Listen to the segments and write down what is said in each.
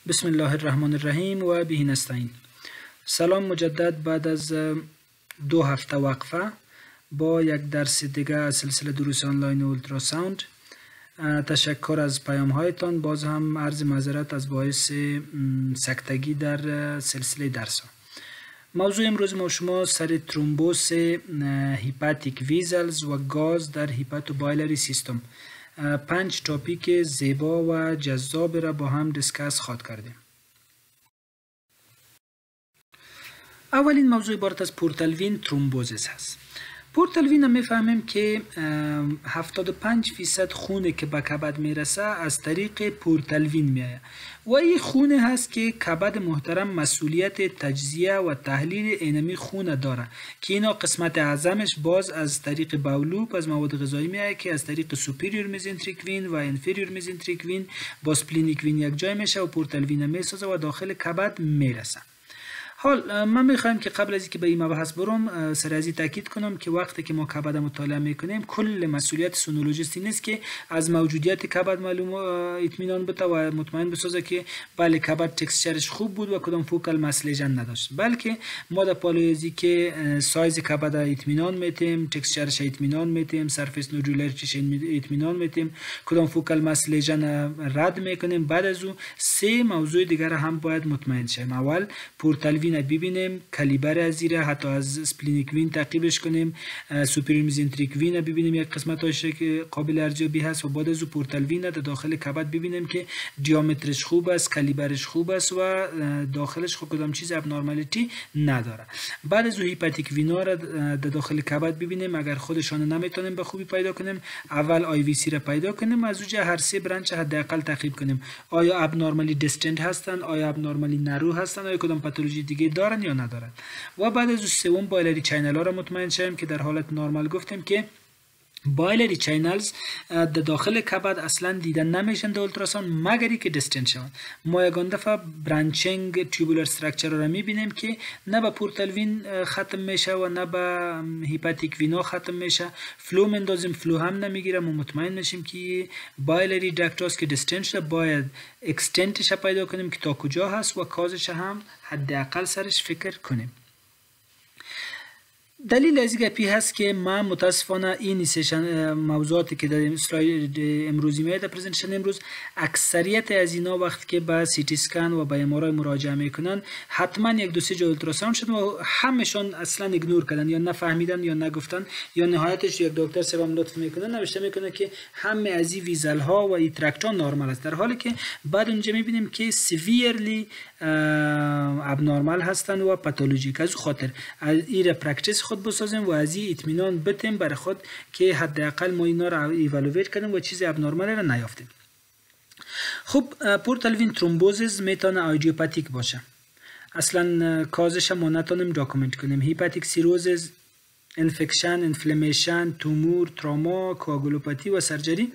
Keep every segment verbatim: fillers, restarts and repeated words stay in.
بسم الله الرحمن الرحیم و به نستعین. سلام مجدد بعد از دو هفته وقفه با یک درس دیگه از سلسله دروس آنلاین اولتراساوند. تشکر از پیام هایتان. باز هم عرض معذرت از باعث سکتگی در سلسله درس ها. موضوع امروز ما شما سر ترومبوس هیپاتیک ویزلز و گاز در هپاتوبایلری سیستم پنج تاپیک زیبا و جذاب را با هم دیسکس خواهد کردیم. اولین موضوع عبارت از پورتال وین ترومبوزیس هست. پورتال وین هم میفهمیم که هفتاد و پنج فیصد خونه که به کبد میرسه از طریق پورتال وین میایه و این خونه هست که کبد محترم مسئولیت تجزیه و تحلیل اینمی خونه داره که اینا قسمت اعظمش باز از طریق باولوب از مواد غذایی میایه که از طریق سوپریور میزنتریک وین و انفریور میزنتریک وین با سپلینیک وین یک جای میشه و پورتال وین میسازه و داخل کبد میرسه. حال من میخوایم که قبل از اینکه به این مبحث برم سر از این تاکید کنم که وقتی که ما کبد مطالعه میکنیم کل مسئولیت سونولوژیستی نیست که از موجودیت کبد معلوم اطمینان بده و مطمئن بسازه که بله کبد تکسچرش خوب بود و کدام فوکال مس لیژن نداشت، بلکه ما در پالویزی که سایز کبد اطمینان میتیم، تکسچرش اطمینان میتیم، سرفیس نودولاریتیش اطمینان میتیم، کدام فوکال مس لیژن رد میکنیم. بعد از اون سه موضوع دیگر هم باید مطمئن شیم. اول پورتال ببینیم، کالیبر از زیره حتی از سپلینیک وین تعقیبش کنیم، سوپریور میزنتریک وین ببینیم یک قسمتاش که قابل ارزیابی هست و بعد از پورتال وین در داخل کبد ببینیم که دیامترش خوب است، کالیبرش خوب است و داخلش خود کدام چیز ابنورمالیتی نداره. بعد از هپاتیک وینا را در داخل کبد ببینیم، اگر خودشان نمیتونیم به خوبی پیدا کنیم اول آی وی سی را پیدا کنیم، از اونجا هر سه برانچ حداقل تعقیب کنیم آیا ابنورمالی دیستنت هستن، آیا ابنورمالی نرو هستن، آیا کدام پاتولوژی دیگه دارن یا ندارن. و بعد از سوم بایلری چینل ها را مطمئن شویم که در حالت نرمال گفتیم که بایلری چینلز در داخل کبد اصلا دیدن نمیشن در اولتراساوند مگر که دیستنت شوند. ما یگان دفعه برانچینگ تیوبولار استراکچر را میبینیم که نه به پورتال وین ختم میشه و نه به هپاتیک وینا ختم میشه. فلو مندازیم، فلو هم نمیگیره. ما مطمئن میشیم که بایلری داکت که دیستنت شده باید اکستنتش پیدا کنیم که تا کجا هست و کازش هم حداقل سرش فکر کنیم. دلیل از گپی هست که من متاسفانه این سشن موضوعاتی که در اسلاید امروزی میاد در پرزنتیشن امروز اکثریت از اینا وقتی که به سی تی اسکن و به ام آر آی مراجعه میکنن حتما یک دو سه جا اولتراساوند شد و همشون اصلا ایگنور کردن یا نفهمیدن یا نگفتن یا نهایتش یک دکتر سوم لطف میکنه نوشته میکنه که همه از این ویزل ها و این ترکت ها نرمال است، در حالی که بعد اونجا میبینیم که سیویرلی ابنورمال هستن و پاتولوژیک. از خاطر این پرکتیس خود بسازیم و از این اطمینان بتیم برای خود که حداقل ما اینا را ایوالویت کنیم و چیز ابنورمال را نیافتیم. خب پورتال وین ترومبوزیس میتونه ایدیوپاتیک باشه، اصلا کازش ما نتونیم داکومنت کنیم. هپاتیک سیروزیس، انفکشن، انفلمیشن، تومور، تروما، کوآگولوپاتی و سرجری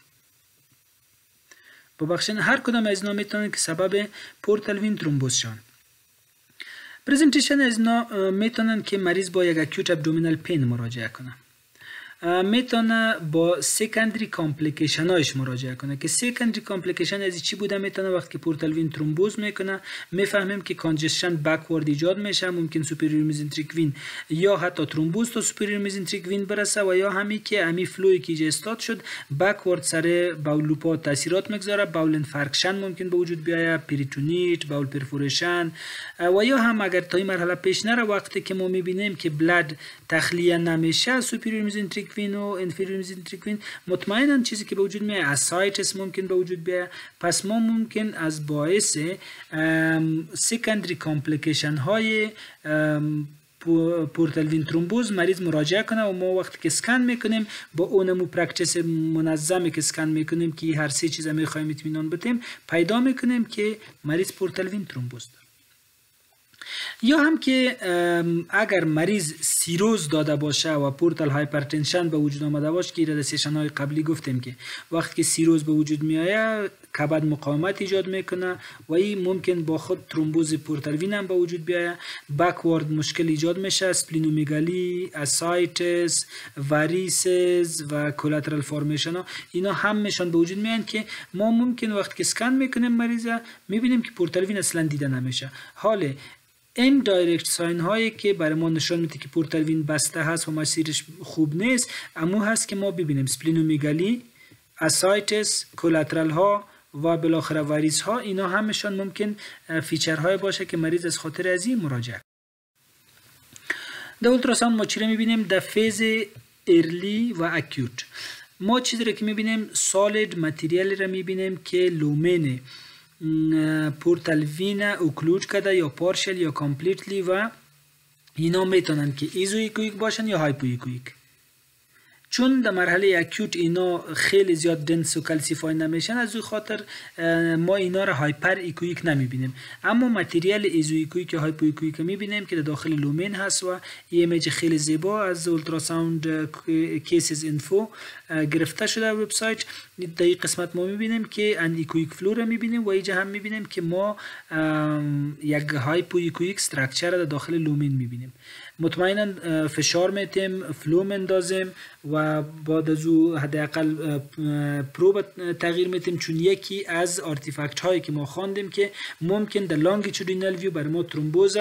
ببخشید هر کدام از اینا میتونه که سبب پورتال وین ترومبوز شون. پرزنتیشن از اینا میتونن که مریض با یک اکیوت ابدومینال پین مراجعه کنه، میتونه با سکندری کامپلیکیشن هایش مراجعه کنه که سکندری کامپلیکیشن از چی بوده. میتونه وقتی پورتال وین ترومبوز میکنه میفهمیم که کانجشن بکورد ایجاد میشه، ممکن سوپریور میزنتریک وین یا حتی ترومبوز تا سوپریور میزنتریک وین برسه و یا همین که امی فلوی که ایجاد استاد شد بکورد سر باولوپا تاثیرات میگذاره، باول انفارکشن ممکن به وجود بیاید، پریتونیت، باول پرفوریشن و یا هم اگر تا این مرحله پیش نره وقتی که ما میبینیم که بلد تخلیه نمیشه سوپریور میزنتریک وین و انفریور میزنتریک وین مطمئنا چیزی که به وجود میاد اسایتس ممکن به وجود بیاد. پس ما ممکن از باعث سکندری کامپلیکیشن های پورتال وین ترومبوز مریض مراجعه کنه و ما وقتی که اسکن میکنیم با اونمو پرکتیس منظمی که اسکن میکنیم که هر سه چیز میخوایم اطمینان بدیم پیدا میکنیم که مریض پورتال وین ترومبوز داره. یا هم که اگر مریض سیروز داده باشه و پورتال هایپرتنشن به وجود آمده باشه که در سیشن های قبلی گفتیم که وقتی که سیروز به وجود میآید کبد مقاومت ایجاد میکنه و این ممکن با خود ترومبوز پورتال وین هم به وجود بیاید. بکوارد مشکل ایجاد میشه، اسپلینومگالی، اسایتس، واریسز و کولاترال فورمیشن ها اینا همشون به وجود میان که ما ممکن وقتی که اسکن میکنیم مریض میبینیم که پورتال وین اصلا دیده نمیشه. حال این دایرکت ساین هایی که برای ما نشان میده که پورتال وین بسته هست و مسیرش خوب نیست امو هست که ما ببینیم اسپلینومگالی، اسایتس، کولاترال ها و بالاخره واریس ها اینا همشون ممکن فیچرهای باشه که مریض از خاطر از این مراجعه. در اولتراساوند ما چی رو میبینیم؟ در فیز ارلی و اکیوت ما چیزی رو که میبینیم سالید متریال رو میبینیم که لومن پورتال وین اوکلوژ کرده یا پارشل یا کامپلیتلی و اینا میتونن که ایزوئیکویک باشن یا هایپوئیکویک. چون در مرحله اکیوت اینا خیلی زیاد دنس و کلسیفای نمیشن از اون خاطر ما اینا را هایپر ایکویک نمیبینیم، اما متریال ایزوئیکویک یا هایپوئیکویک میبینیم که در داخل لومن هست و ایمیج خیلی زیبا از اولتراساوند کیسز اینفو گرفته شده وبسایت. در این قسمت ما میبینیم که ان ایکویک فلو را میبینیم و اینجا هم میبینیم که ما یک هایپوئیکویک استراکچر در داخل لومن میبینیم. مطمئنا فشار میتیم، فلو مندازیم و بعد از او حداقل پروب تغییر میتیم، چون یکی از آرتیفکت هایی که ما خواندیم که ممکن در لانگیتودینال ویو برای ما ترومبوز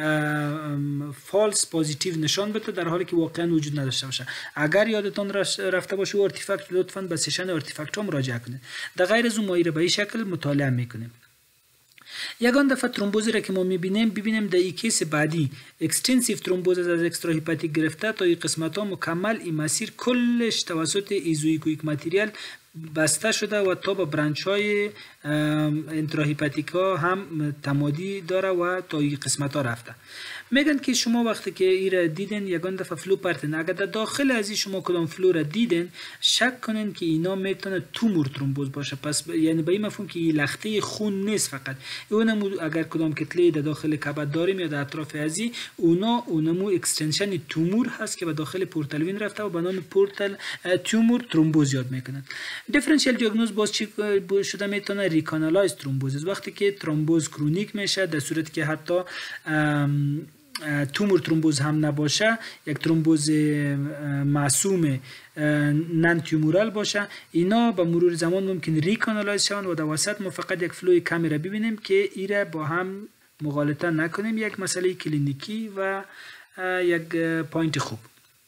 فالس پوزیتیو نشان بده در حالی که واقعا وجود نداشته باشه. اگر یادتون رفته باشه آرتیفکت لطفا به سشن آرتیفکت ها مراجعه کنید. در غیر از اون ما به این شکل مطالعه میکنیم. یگان دفعه ترومبوزی را که ما میبینیم ببینیم در این کیس بعدی اکستنسیو ترومبوز از اکسترا هپاتیک گرفته تا این قسمت ها مکمل این مسیر کلش توسط ایزوئیکویک متریال بسته شده و تا به برانچ های انترا هپاتیک ها هم تمادی داره و تا این قسمت ها رفته. میگن که شما وقتی که این را دیدن یگان دفعه فلو پرتن اگر در داخل از این شما کدام فلو را دیدن شک کنین که اینا میتونه تومور ترومبوز باشه. پس یعنی به این مفهوم که این لخته خون نیست فقط اونم اگر کدام کتله در داخل کبد داریم یا در اطراف ازی اونا اونمو اکستنشن تومور هست که به داخل پورتال وین رفته و به نام پورتال تومور ترومبوز یاد میکنن. دیفرنشیال دیاگنوز باز چی شده میتونه ریکانالایز ترومبوز وقتی که ترومبوز کرونیک میشه در صورتی که حتی تومور ترومبوز هم نباشه، یک ترومبوز معصوم نان تومورال باشه، اینا با مرور زمان ممکن ریکانالایز شون و در وسط ما فقط یک فلوی کمی را ببینیم که ایره با هم مغالطه نکنیم. یک مسئله کلینیکی و یک پوینت خوب.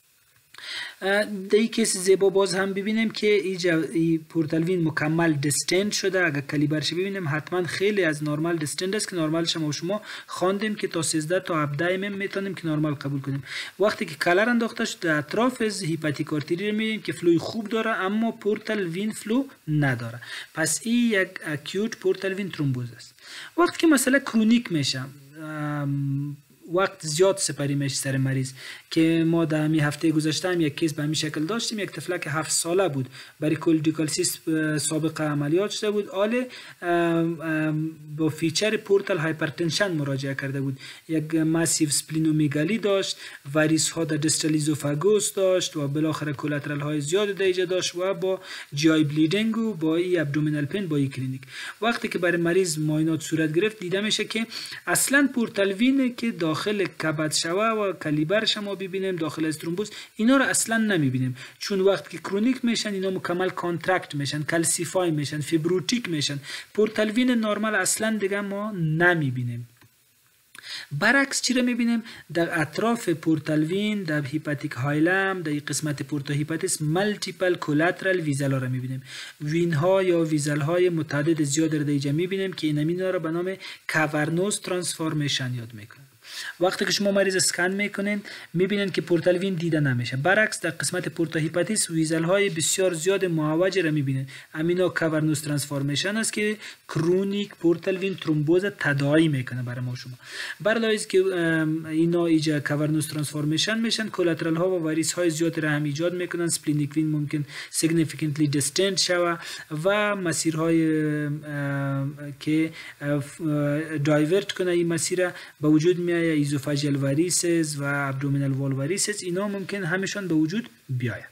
در این کیس زیبا باز هم ببینیم که اینجا پورتال وین مکمل دستند شده. اگر کالیبرش ببینیم حتما خیلی از نورمال دستند است که نورمالش ما شما خواندیم که تا سیزده تا هفده ام میتونیم که نورمال قبول کنیم. وقتی که کلر انداخته شده در اطراف از هپاتیک آرتری میبینیم که فلوی خوب داره اما پورتال وین فلو نداره. پس این یک اکیوت پورتال وین ترومبوز است. وقتی که مسئله کرونیک میشه وقت زیاد سپری میشه سر مریض که ما در همین هفته گذشته هم یک کیس به همین شکل داشتیم. یک طفلک هفت ساله بود برای کولیدیکالسیس سابقه عملیات شده بود، آله با فیچر پورتال هایپرتنشن مراجعه کرده بود. یک ماسیو اسپلینومگالی داشت، واریس ها در دیستال ایزوفاگوس داشت و بالاخره کولاترال های زیاد در اینجا داشت و با جی آی بلیدینگ و با ای ابدومینال پین با ای کلینیک. وقتی که برای مریض معاینات صورت گرفت دیده میشه که اصلا پورتال وین که داخل کبد شوه و کالیبر شما ببینیم داخل از ترومبوز اینا رو اصلا نمیبینیم، چون وقتی که کرونیک میشن اینا مکمل کانترکت میشن، کلسیفای میشن، فیبروتیک میشن. پورتال وین نورمال اصلا دیگه ما نمیبینیم. برعکس چی رو میبینیم؟ در اطراف پورتال وین در هپاتیک هایلم در قسمت پورتا هپاتیس مالتیپل کولاترال ویزل ها رو میبینیم. وین ها یا ویزل های متعدد زیاد رو در اینجا میبینیم که این اینا رو به نام کاورنوز ترانسفورمیشن یاد میکنیم. وقتی که شما مریض اسکن میکنین میبینین که پورتالوین دیده نمیشه. برعکس در قسمت پورتا هپاتیس ویزل های بسیار زیاد معوج را میبینین. امینا کاورنوس ترانسفورمیشن است که کرونیک پورتالوین ترومبوز تداعی میکنه برای ما شما. برای که اینا ایجا کاورنوس ترانسفورمیشن میشن، کولاترال ها و واریس های زیاد را هم ایجاد میکنن. سپلینیک وین ممکن significantly distant شوه و مسیرهای که دایورت کنه این مسیر به وجود میایه. ایزوفاژیال واریسز و ابدومینال وال واریسز اینا ممکن همشان به وجود بیاید.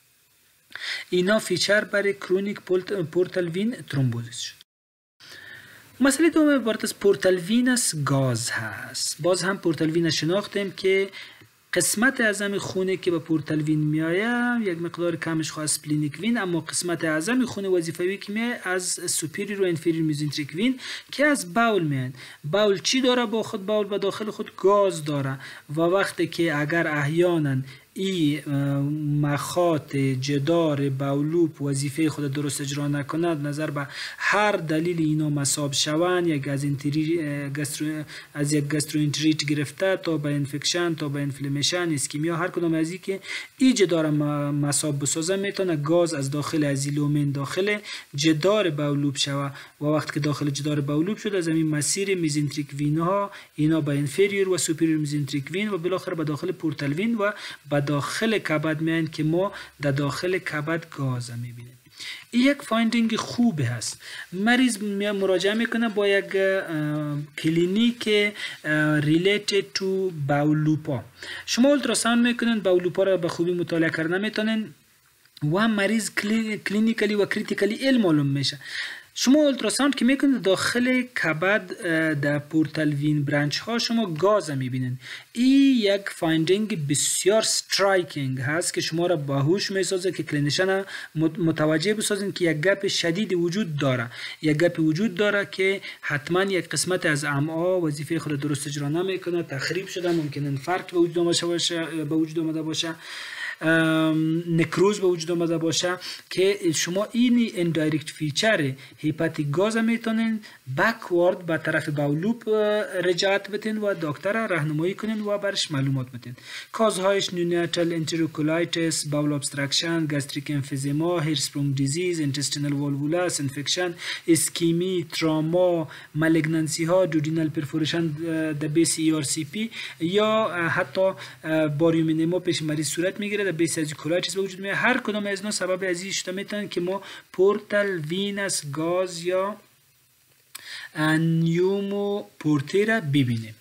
اینا فیچر برای کرونیک پورتالوین ترومبوزیس شد. مسئله دوم عبارت از پورتالوینس گاز هست. باز هم پورتالوین شناختیم که قسمت اعظم خونه که به پورتالوین میایه یک مقدار کمش خواهد سپلینیک وین، اما قسمت اعظم خونه وظیفوی که میایه از سوپیریور و انفیریور میزنتریک وین که از باول میایه. باول چی داره با خود؟ باول به داخل خود گاز داره و وقتی که اگر احیانا ای مخاط جدار باولوب وظیفه خود درست اجرا نکند، نظر به هر دلیل اینا مصاب شوند، یک از گسترو از یک گستروانتریت گرفته تا به انفکشن تا به انفلمیشن اسکیمیا، هر کدام از این که ای جدار مصاب بسازه میتونه گاز از داخل ازیلومن داخل جدار باولوب شوه و وقتی که داخل جدار باولوب شد از این مسیر میزنتریک وین ها اینا به انفیریور و سوپریور میزنتریک وین و بالاخره به داخل پورتالوین و به داخل کبد میان که ما در داخل کبد گاز میبینیم. این یک فایندینگ خوب هست. مریض مراجعه میکنه با یک کلینیک ریلیتد تو باولوپا. شما اولتراساوند میکنین، باولوپا را به خوبی مطالعه کردن میتونین و مریض کلینیکلی و کریتیکلی علم معلوم میشه. شما اولتراساوند که میکنید داخل کبد در پورتالوین برانچ ها شما گاز میبینید. این یک فایندینگ بسیار سترایکینگ هست که شما را باهوش میسازه که کلینیشن متوجه بسازین که یک گپ شدید وجود داره. یک گپ وجود داره که حتما یک قسمت از امعا وظیفه خود درست اجرا نمیکنه، تخریب شده، ممکن انفارکت به وجود آمده باشه به وجود آمده باشه، نکروز به وجود آمده باشه که شما این اندایرکت فیچر هپاتیک گاز میتونین بکوارد به طرف باولوب رجعت بتین و دکتر راهنمایی کنین و برش معلومات بتین. کازهایش نیوناتال انتروکولایتس، باول ابستراکشن، گاستریک امفیزیما، هیرسپرونگ دیزیز، اینتستینال والوولاس انفکشن، اسکیمی، تراما، مالگنانسی ها، دودینال پرفوریشن در بیس ای آر سی پی یا حتی باریومینما پیش مریض صورت میگیره، بیس از کولایتس به وجود میاد. هر کدام از اینا سبب از این شده میتونن که ما پورتالوینس گاز یا نیومو پورتی را ببینیم.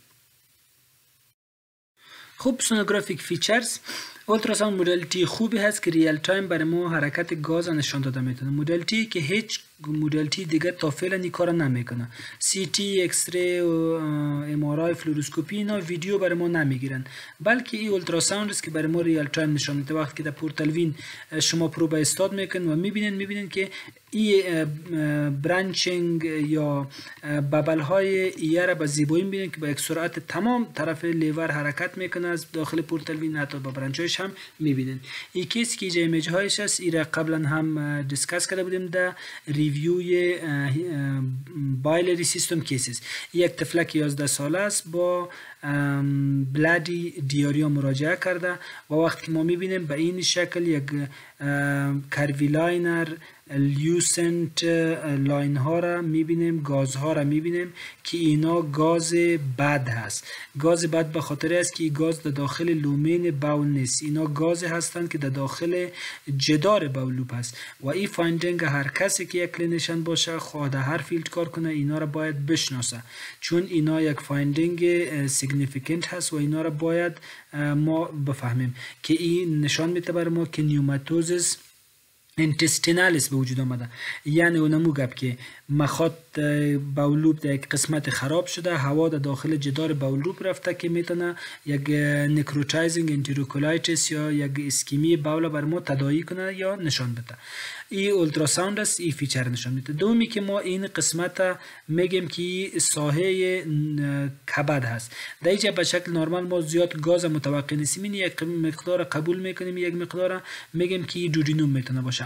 خب سونوگرافیک فیچرز، اولتراساوند مدلیتی خوبی هست که ریال تایم برای ما حرکت گاز نشان داده میتونه. مدلیتی که هیچ مدلیتی دیگه تا فعلا این کارا نمیکنه. سی تی، ایکس ری و ام آر آی، فلوروسکوپی اینا ویدیو برای ما نمیگیرن، بلکه این اولتراساوند است که برای ما ریال تایم نشان میده. وقتی که در پورتالوین شما پروب استاد میکنن و میبینین میبینین که این برانچینگ یا ببل های ایه را به زیبایی میبینین که با یک سرعت تمام طرف لیور حرکت میکنه از داخل پورتالوین، حتی با برانچایش هم میبینین. این کیس که اینجا ایمیج هایش هست، این را قبلا هم دیسکس کرده بودیم در ریویوی بایلری سیستم کیسز. یک طفلک یازده ساله است با بلادی دیاریا مراجعه کرده و وقتی که ما میبینیم به این شکل یک کرویلاینر لیوسنت لاین ها را میبینیم، گاز ها را میبینیم که اینا گاز بد هست. گاز بد به خاطر است که این گاز در داخل لومین باول نیست، اینا گاز هستند که در داخل جدار باولوب هست و این فایندینگ هر کسی که یک کلینیشن باشه خواه در هر فیلد کار کنه اینا را باید بشناسه، چون اینا یک فایندینگ سیگنیفیکنت هست و اینا را باید ما بفهمیم که این نشان میده بر ما که نیوماتوزس انتستینالیس به وجود آمده. یعنی اونمو گپ که مخاط باولوب در یک قسمت خراب شده، هوا در داخل جدار باولوب رفته که میتونه یک نکروتایزینگ انتروکولایتس یا یک اسکیمی باول بر ما تداعی کنه یا نشان بده. این اولتراساوند است، این فیچر نشان میده. دومی که ما این قسمت میگیم که ساحه کبد هست، در اینجا به شکل نرمال ما زیاد گاز متوقع نیستیم، یک مقدار قبول میکنیم، یک مقدار میگیم که دودینوم میتونه باشه،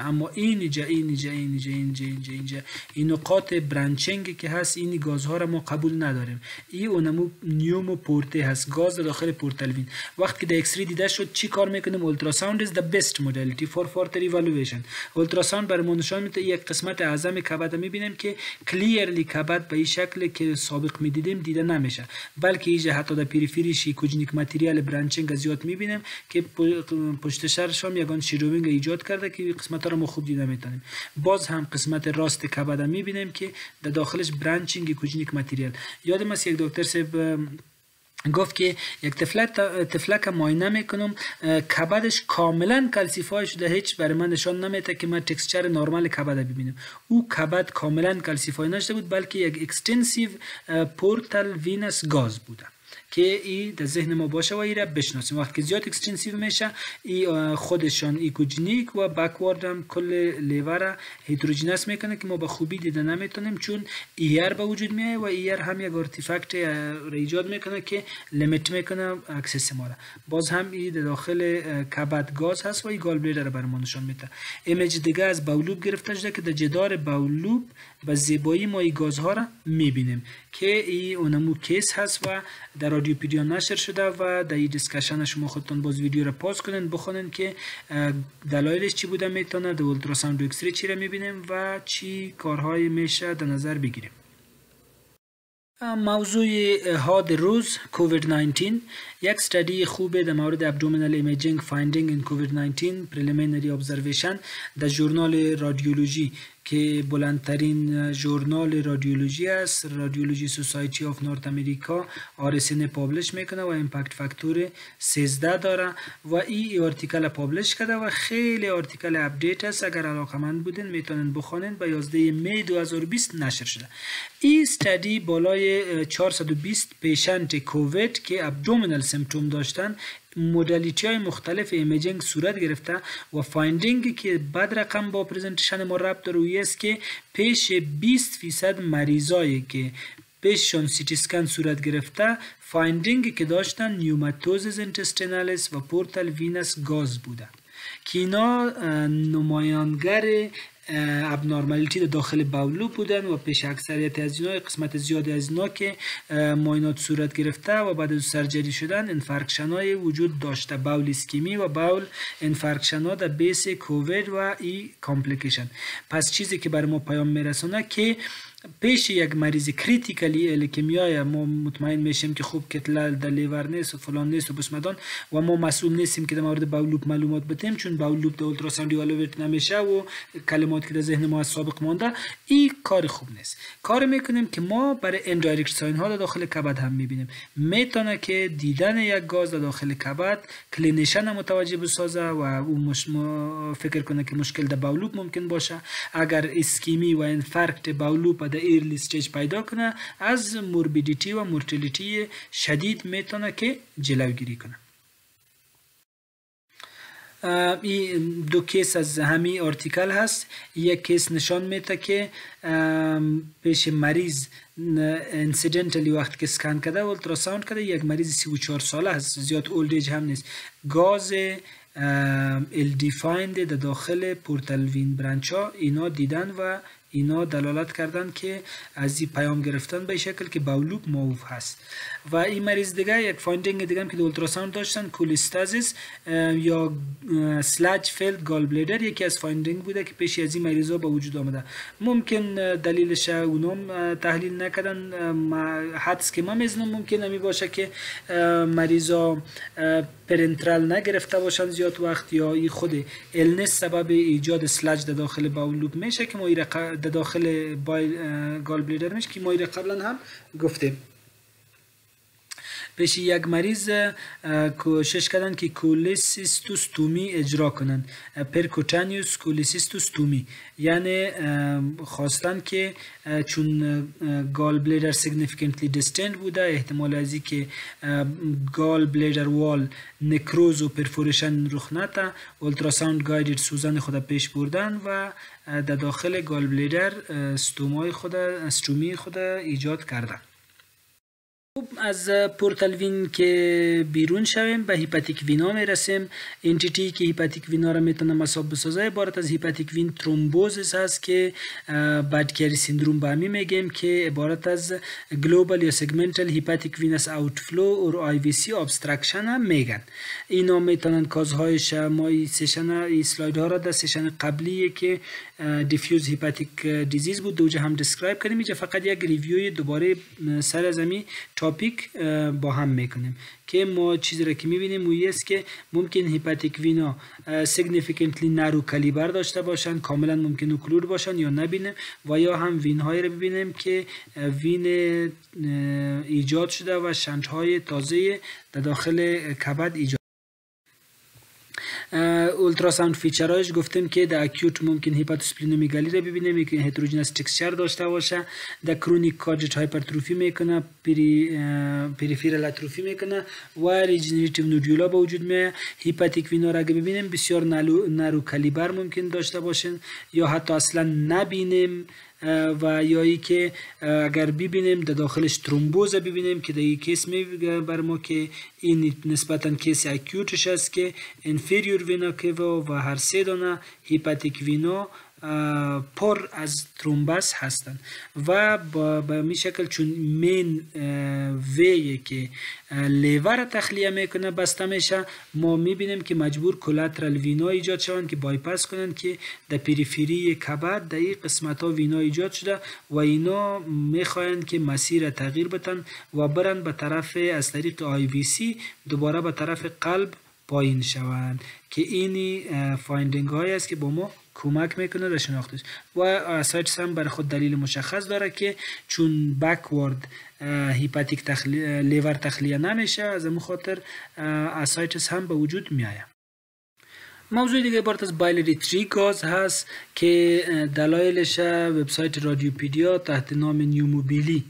اما اینجا اینجا اینجا اینجا اینجا اینجا این نقاط برانچینگ که هست این گازها را ما قبول نداریم. این اونمو نیوم و پورته هست، گاز داخل پورتالوین. وقتی که در ایکس ری دیده شد چی کار میکنیم؟ اولتراساوند is the best modality for further evaluation. اولتراساوند برای ما نشان میده یک قسمت اعظم کبد میبینیم که کلیرلی کبد به این شکل که سابق میدیدیم دیده نمیشه، بلکه اینجا حتی در پریفریش کوچنیک متریال برانچینگ زیاد میبینیم که پشت سرش هم یگان شیروینگ ایجاد کرده که قسمت را ما خوب دیده میتونیم. باز هم قسمت راست کبد میبینیم که در داخلش برانچینگ کوچنیک متریال. یادم است یک دکتر صاحب گفت که یک تفلک تفلک معاینه میکنم کبدش کاملا کلسیفای شده، هیچ برای من نشان نمیده که من تکسچر نرمال کبد ببینم. او کبد کاملا کلسیفای نشده بود بلکه یک اکستنسیو پورتال وینس گاز بوده که ای در ذهن ما باشه و ای را بشناسیم. وقتی که زیاد اکستنسیو میشه ای خودشان ایکوجنیک و بکوارد هم کل لیور را هیدروژینس میکنه که ما به خوبی دیده نمیتونیم، چون ایر به وجود میاد و ایر هم یک ارتفاکت را ایجاد میکنه که لیمیت میکنه اکسس ما را. باز هم ای در داخل کبد گاز هست و ای گال بلیدر را بر ما نشان میده. ایمیج دیگه از باولوب گرفته شده که در جدار باولوب به زیبایی ما ای گازها را میبینیم که ای اونمو کیس هست و در رادیو پیدیو نشر شده و در این دیسکشن شما خودتون باز ویدیو را پاس کنین بخونین که دلایلش چی بوده میتونه، در اولتراساوند و ایکس ری چی را میبینیم و چی کارهای میشه در نظر بگیریم. موضوع هاد روز کووید نوزده یک استادی خوبه در مورد ابدومینال ایمیجینگ فایندینگ این کووید نوزده پریلیمینری ابزرویشن در ژورنال رادیولوژی که بلندترین ژورنال رادیولوژی است، رادیولوژی سوسایتی آف نورت امریکا آر اس ان پابلش میکنه و ایمپکت فاکتور سیزده داره و این آرتیکل پابلش کرده و خیلی آرتیکل اپدیت است. اگر علاقمند بودین میتونین بخونین. به یازده می دو هزار و بیست نشر شده. این استادی بالای چهارصد و بیست پیشنت کووید که ابدومینال سیمپتوم داشتن مدالیتی های مختلف ایمیجینگ صورت گرفته و فایندینگ که بعد رقم با پریزنتیشن ما ربط داره است که پیش بیست فیصد مریضایی که پیششون سیتی اسکن صورت گرفته فایندینگ که داشتن نیوماتوزز انتستینالیس و پورتال وینس گاز بوده که اینا نمایانگر ابنورمالیتی داخل باولوب بودن و پیش اکثریت از اینا قسمت زیادی از اینا که معاینات صورت گرفته و بعد از سرجری شدن انفارکشن های وجود داشته، باول اسکیمی و باول انفارکشن ها در بیس کووید و ای کامپلیکیشن. پس چیزی که برای ما پیام میرسونه که پیش یک مریض کریتیکلی الکمیای ما مطمئن میشیم که خوب کتلال در لیور نیست و فلان نیست و بسمدان و ما مسئول نیستیم که در مورد باولوب معلومات بدیم، چون باولوب در اولتراساوند ایوالویت نمیشه و کلمات که در ذهن ما از سابق مانده. این کار خوب نیست. کار میکنیم که ما برای اندایرکت ساین ها در داخل کبد هم میبینیم. میتونه که دیدن یک گاز در داخل کبد کلینیشن متوجه بسازه و او مش... فکر کنه که مشکل در باولوب ممکن باشه. اگر اسکیمی و انفارکت باولوب در ایرلی استیج پیدا کنه از موربیدیتی و مورتالیتی شدید میتونه که جلوگیری کنه. این دو کیس از همین آرتیکل هست. یک کیس نشان میده که پیش مریض انسیدنتلی وقت که سکن کرده و التراساوند کرده یک مریض سی و چهار ساله هست، زیاد اولدیج هم نیست، گاز ال دیفایند در داخل پورتال وین برانچا اینا دیدن و اینا دلالت کردن که از این پیام گرفتن به شکل که باولوب معوف هست. و این مریض دیگه یک فایندینگ دیگه هم که اولتراساوند داشتن کولیستازیس یا سلاج فیلد گال بلیدر یکی از فایندینگ بوده که پیش از این مریضا به وجود آمده. ممکن دلیلش اونم تحلیل نکردن، حدس که ما میزنم ممکن همی باشه که مریضا پرنترال نگرفته باشن زیاد وقت یا این خود النس سبب ایجاد سلاج در داخل باولوب میشه که ما در داخل گال بلیدر میشه که ما ایره قبلا هم گفتیم. پیش یک مریض کوشش کردن که کولیسیستوستومی اجرا کنن، پرکوتانیوس کولیسیستوستومی، یعنی خواستن که چون گال بلیدر سیگنیفیکنتلی دیستند بوده احتمال ازی که گال بلیدر وال نکروز و پرفوریشن رخ نده اولتراساوند گایدد سوزن خود پیش بردن و در داخل گال بلیدر استومای خود استومی خود ایجاد کردن. از پورتالوین که بیرون شویم به هیپاتیک وینا میرسیم. انتیتی که هیپاتیک وینا را میتونه مساب بسازه عبارت از هیپاتیک وین ترومبوزیس هست که بدکری سیندروم به همی میگیم که عبارت از گلوبال یا سگمنتال هیپاتیک وینس اوتفلو اور آی وی سی ابسترکشن هم میگن. اینا میتونن کازهایش ما این سشن این اسلاید ها را در سشن قبلی که دیفیوز هیپاتیک دیزیز بود دوجه هم دسکرایب کردیم. اینجا فقط یک ریویوی دوباره سر از امی تاپیک با هم میکنیم که ما چیزی را که میبینیم اون است که ممکن هیپاتیک وینا سیگنیفیکنتلی نرو کالیبر داشته باشن، کاملا ممکن اوکلود باشن یا نبینیم، و یا هم وین های را ببینیم که وین ایجاد شده و شنجهای تازه در داخل کبد ایجاد. اولتراساوند فیچرهایش گفتیم که در اکیوت ممکن هیپاتوسپلینومیگالی را ببینیم که هتروجینس تکسچر داشته باشه، در کرونیک کارجیت هایپرتروفی میکنه، پری پریفیرال اتروفی میکنه و ریجنریتیو نودولا به وجود میاد. هیپاتیک وینا را اگه ببینیم بسیار نرو کالیبر ممکن داشته باشن یا حتی اصلا نبینیم، و یا ای که اگر ببینیم در داخلش ترومبوز ببینیم که در این کیس میگه بر ما که این نسبتا کیس اکیوتش است که انفیریور وینا کیوا و هر سه دانه هیپاتیک وینا پر از ترومبس هستند و به می شکل چون مین وی که لیور تخلیه میکنه بسته میشه، ما میبینیم که مجبور کلاترال وینا ایجاد شوند که بایپاس کنند که در پریفری کبد در این قسمت ها وینا ایجاد شده و اینا میخواهند که مسیر تغییر بتن و برند به طرف از طریق آی وی سی دوباره به طرف قلب پایین شوند که اینی فایندینگ های است که با ما کمک میکنه در شناختش. و اسایتس هم برای خود دلیل مشخص داره که چون بکورد هیپاتیک تخلی... لیور تخلیه نمیشه، از همون خاطر اسایتس هم به وجود میآید. موضوع دیگه عبارت از بایلری تری گاز هست که دلایلش وبسایت رادیوپیدیا تحت نام نیوموبیلی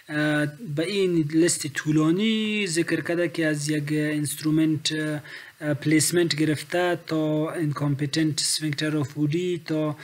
به این لیست طولانی ذکر کرده که از یک اینسترومنت پلیسمنت گرفته تا اینکامپیتنت سفینکتر آف وودی تا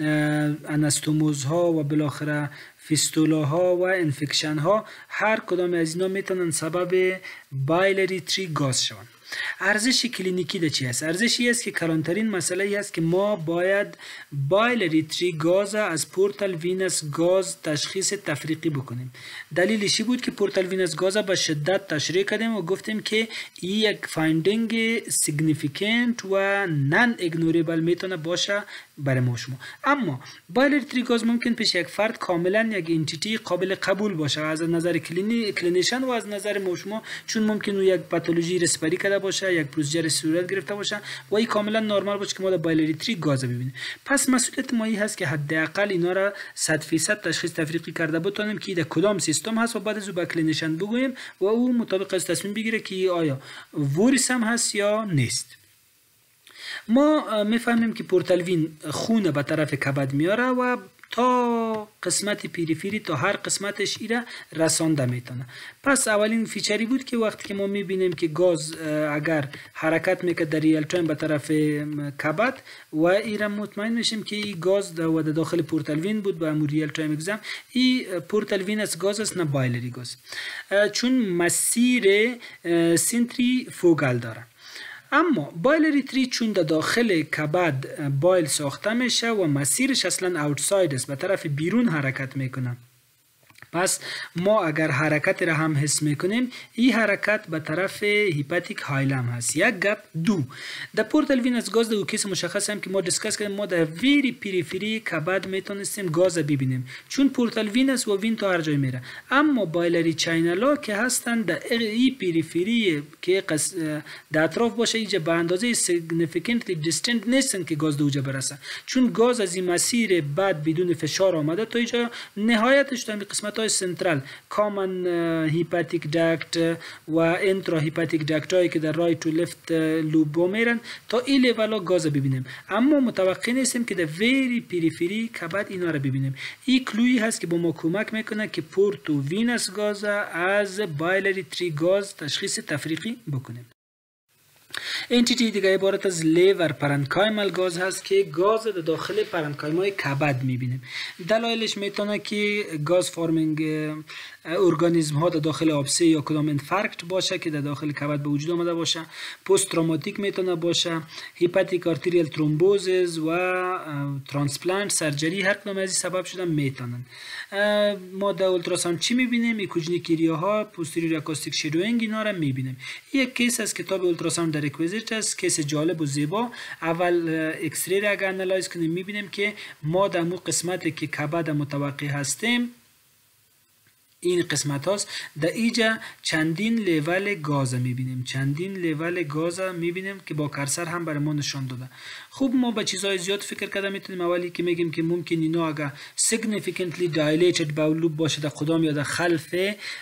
انستوموز ها و بالاخره فیستولا ها و انفکشن ها، هر کدام از اینا میتونن سبب بایلری تری گاز شوند. ارزش کلینیکی ده چی است؟ ارزشی است که کلانترین مسئله ای است که ما باید بایلری تری گاز از پورتال وینس گاز تشخیص تفریقی بکنیم. دلیلش بود که پورتال وینس گاز به شدت تشریح کردیم و گفتیم که این یک فایندینگ سیگنیفیکنت و نان ایگنوریبل میتونه باشه برای ما شما. اما بایلری تری گاز ممکن پیش یک فرد کاملا یک انتیتی قابل قبول باشه از نظر کلینی کلینیشن و از نظر ما شما، چون ممکن یک پاتولوژی رسپری کرده باشه، یک پروسیجر صورت گرفته باشه و این کاملا نرمال باشه که ما در بایلری تری گاز ببینیم. پس مسئولیت ما این هست که حداقل اینا را صد فیصد تشخیص تفریقی کرده بتونیم که در کدام سیستم هست و بعد از او به کلینیشن بگوییم و او مطابق از تصمیم بگیره که آیا ووریس هم هست یا نیست. ما میفهمیم که پورتالوین خون به طرف کبد میاره و تا قسمت پریفری تا هر قسمتش ایره رسانده میتونه. پس اولین فیچری بود که وقتی که ما میبینیم که گاز اگر حرکت میکنه در ریال تایم به طرف کبد و ایره مطمئن میشیم که این گاز در داخل پورتالوین بود به امور ریال تایم اگزام. این پورتالوین از گاز است نه بایلری گاز، چون مسیر سنتری فوگال داره. اما بایلری تری چون در داخل کبد بایل ساخته میشه و مسیرش اصلا اوتساید است، به طرف بیرون حرکت میکنه. پس ما اگر حرکت را هم حس میکنیم، این حرکت به طرف هیپاتیک هایلم هست. یک گپ دو در پورتال وینس گاز در کیس مشخص هم که ما دیسکس کردیم، ما در ویری پریفری کبد میتونستیم گاز ببینیم چون پورتال وینس و وین تا هر جای میره. اما بایلری چینلا که هستن در این پریفری که در اطراف باشه اینجا به اندازه سیگنیفیکنتلی دیستنت نیستن که گاز دوجا برسه، چون گاز از این مسیر بعد بدون فشار آمده تا اینجا نهایتش تا این قسمت سنترال کامن هیپاتیک داکت و انترا هیپاتیک داکت هایی که در رایت تو لفت لوب میرن تا این لیولا گاز ببینیم. اما متوقع نیستیم که در ویری پریفری کبد اینا رو ببینیم. این کلویی هست که با ما کمک میکنه که پورتو وینس گاز از بایلری تری گاز تشخیص تفریقی بکنیم. انتیتی دیگه عبارت از لیور پرنکایمال گاز هست که گاز در داخل پرنکایمای کبد میبینیم. دلایلش میتونه که گاز فارمینگ ارگانیسم ها در داخل آبسه یا کدام انفارکت باشه که در داخل کبد به وجود آمده باشه. پست تروماتیک میتونه باشه، هپاتیک آرتریال ترومبوزیس و ترانسپلانت سرجری، هر کدام از این سبب شدن میتونن. ما در اولتراساوند چی میبینیم؟ ایکوجنیکیریا ها، پوستیریور اکوستیک شادوینگ، اینا رو میبینیم. یک کیس از کتاب اولتراساوند در ریکویزیت است، کیس جالب و زیبا. اول ایکس ری را اگر انالایز کنیم میبینیم که ما در مو قسمتی که کبد متوقع هستیم این قسمت هاست. در اینجا چندین لیول گاز میبینیم، چندین لیول گاز میبینیم که با کرسر هم برای ما نشان داده. خوب ما به چیزهای زیاد فکر کرده میتونیم. اولی که میگیم که ممکن اینا اگر significantly dilated bowel loop باشه در قدام یا در خلف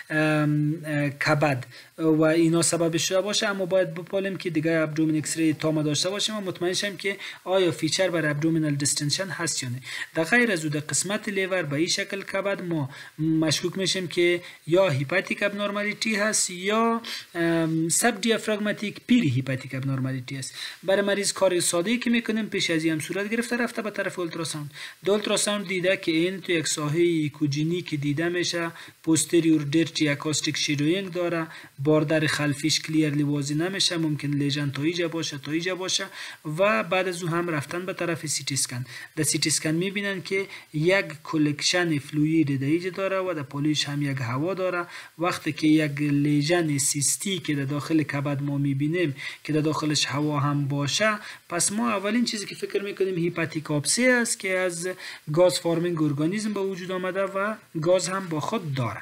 کبد و اینا سبب شده باشه، اما باید بپالیم که دیگه ابدومین ایکس ری تام داشته باشیم و مطمئن شیم که آیا فیچر بر ابدومینال دیستنشن هست یا نه. در غیر از در قسمت لیور به این شکل کبد ما مشکوک میشیم که یا هپاتیک ابنورمالیتی هست یا سب دیافراگماتیک پیری هپاتیک ابنورمالیتی هست. برای مریض کار ساده که میکنیم پیش از این صورت گرفته رفته به طرف اولتراساوند. در اولتراساوند دیده که این تو یک ساحه ایکوجنیک دیده میشه، پوستریور دیرچی اکوستیک شادوینگ داره، باردر خلفیش کلیرلی واضح نمیشه، ممکن لیژن تا اینجا باشه تا اینجا باشه و بعد از اون هم رفتن به طرف سی تی اسکن. در سی تی اسکن میبینن که یک کلکشن فلوید در اینجا داره و در پولیش هم یک هوا داره. وقتی که یک لیژن سیستی که در داخل کبد ما میبینیم که در داخلش هوا هم باشه، پس ما اولین چیزی که فکر میکنیم هپاتیک آبسه است که از گاز فارمینگ ارگانیسم به وجود آمده و گاز هم با خود داره.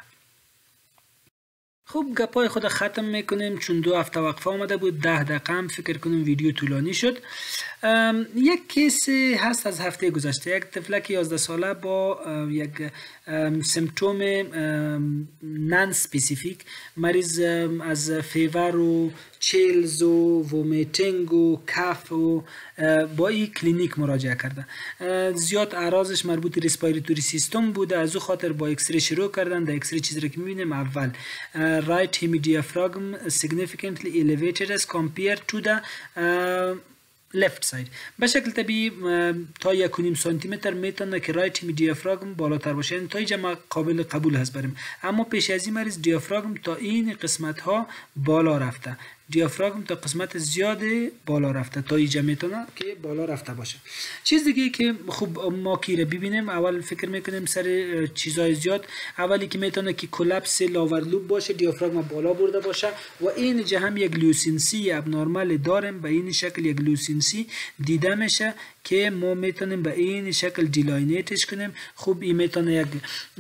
خب گپای خود ختم میکنیم چون دو هفته وقفه آمده بود، ده دقیقه هم فکر کنم ویدیو طولانی شد. یک کیس هست از هفته گذشته، یک طفلک یازده ساله با یک سیمپتوم نان سپیسیفیک، مریض از فیور و چیلز و وومیتینگ و کف و با این کلینیک مراجعه کرده. زیاد اعراضش مربوط ریسپیراتوری سیستم بوده، از او خاطر با ایکس ری شروع کردن. در ایکس ری چیزی که میبینیم اول right hemidiaphragm significantly elevated as compared to the left side. به شکل طبیعی تا یک و نیم سانتی متر میتونه که رایت همی دیافراگم بالاتر باشه، یعنی تا اینجا ما قابل قبول هست بریم. اما پیش از این مریض دیافراگم تا این قسمت ها بالا رفته، دیافراگم تا قسمت زیاد بالا رفته، تا اینجا میتونه که بالا رفته باشه. چیز دیگه که خوب ما کی ببینیم، اول فکر میکنیم سر چیزای زیاد. اولی که میتونه که کلاپس لاور لوب باشه، دیافراگم بالا برده باشه و این جه هم یک لوسینسی ابنورمال داریم. به این شکل یک لوسینسی دیده میشه که ما میتونیم به این شکل دیلاینیتش کنیم. خوب این میتونه یک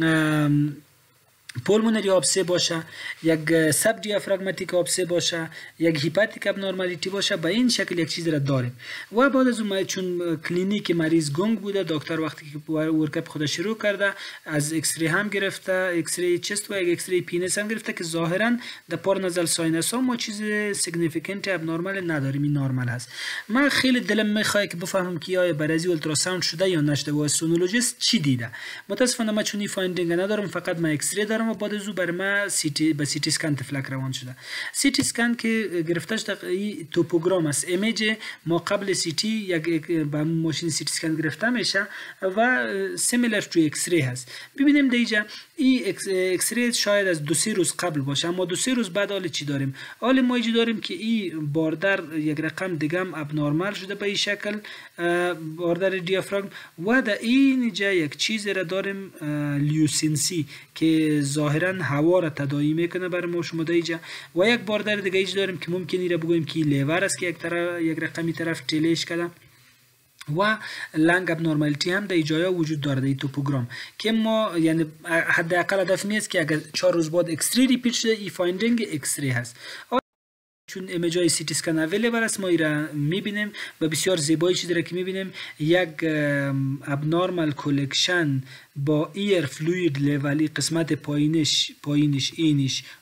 پولمونری آبسه باشه، یک سب دیافراگماتیک آبسه باشه، یک هپاتیک ابنورمالیتی باشه. به این شکل یک چیز را داریم. و بعد از اون چون کلینیک مریض گنگ بوده، دکتر وقتی که ورکاپ خود شروع کرده از ایکس ری هم گرفته، ایکس ری چست و یک ایکس ری پینس هم گرفته که ظاهرا در پارنازال ساینس ها ما چیز سیگنیفیکنت ابنورمال نداریم، این نورمال هست. من خیلی دلم میخواد که بفهمم که آیا برای اولتراساوند شده یا نشده و سونولوژیست چی دیده. متاسفانه من چون این فایندینگ ندارم، فقط من ایکس ری دارم و بعد از او بر ما سیتی به سیتی اسکن تفلک روان شده. سیتی اسکن که گرفتش در توپوگرام است، ایمیج ما قبل سیتی یک با ماشین سیتی اسکن گرفته میشه و سیمیلر تو ایکس ری هست. ببینیم دیجا این ایکس ری شاید از دو سه روز قبل باشه، اما دو سه روز بعد حال چی داریم؟ حال ما اینجا داریم که این باردر یک رقم دیگه هم ابنورمال شده به این شکل، باردر دیافراگم، و در این جا یک چیز را داریم لیوسینسی که ظاهرا هوا را تداعی میکنه برای ما شما اینجا، و یک باردر دیگه اینجا داریم که ممکنه را بگوییم که لیور است که یک طرف یک رقمی طرف تلیش کرده، و لنگ ابنورمالیتی هم در ایجایا وجود داره در این توپوگرام که ما یعنی حداقل هدف نیست که اگر چهار روز بعد ایکس ری ریپیت شده ای فایندینگ ایکس ری هست. چون ایمیجای سیتی اسکن اویلیبل است ما ایرا میبینیم و بسیار زیبایی چیزی را که میبینیم یک ابنورمال کلکشن با ایر فلوید لیولی، قسمت پایینش پایینش اینش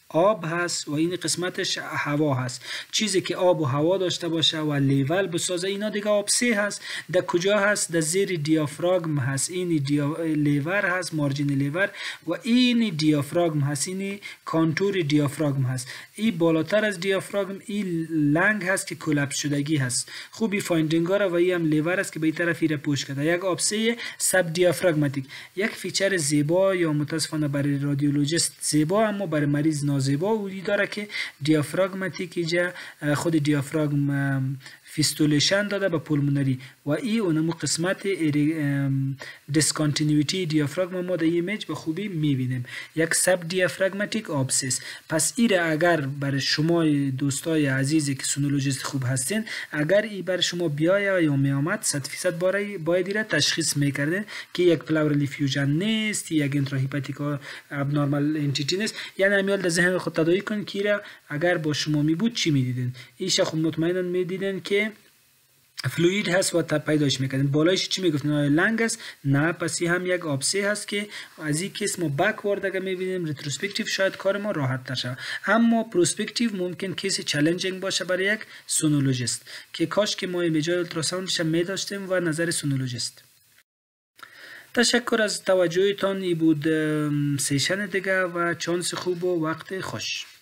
آب هست و این قسمتش هوا هست. چیزی که آب و هوا داشته باشه و لیول بسازه اینا دیگه آبسه هست. در کجا هست؟ در زیر دیافراگم هست. این دیا... لیور هست، مارجین لیور، و این دیافراگم هست، این کانتور دیافراگم هست. این بالاتر از دیافراگم این لنگ هست که کلپس شدگی هست. خوبی فایندینگ و این هم لیور است که به این طرفی را پوش کرده. یک آبسه سب دیافراگماتیک، یک فیچر زیبا یا متاسفانه برای رادیولوژیست زیبا اما برای مریض نازیبا وجود داره که دیافراگماتیک اینجا خود دیافراگم فیستولیشن داده به پولمونری و این اونمو قسمت دیسکانتینیویتی دیافراگم ما در ایمیج به خوبی میبینیم، یک سب دیافراگماتیک آبسس. پس ایره اگر برای شما دوستای عزیزی که سونولوژیست خوب هستین، اگر ای برای شما بیایه یا میامد صد فیصد باره باید ایره تشخیص میکردین که یک پلاورلی فیوژن نیست، یک انتراهیپاتیک ابنورمال انتیتی نیست. یعنی امیال در ذهن خود تداعی کن که ایره اگر با شما می بود چی میدیدین. ایشه خوب مطمئنن میدیدین که فلوید هست و تا پیداش میکنن. بالایش چی میگفتن؟ لنگ است؟ نه، پس هم یک آبسه هست که از این کیس ما بکورد اگه میبینیم رتروسپکتیو شاید کار ما راحت تر شود، اما پروسپکتیو ممکن کیس چالنجینگ باشه برای یک سونولوژیست که کاش که ما به جای التراساوندش می داشتیم و نظر سونولوژیست. تشکر از توجهتان. ای بود سیشن دیگه و چانس خوب و وقت خوش.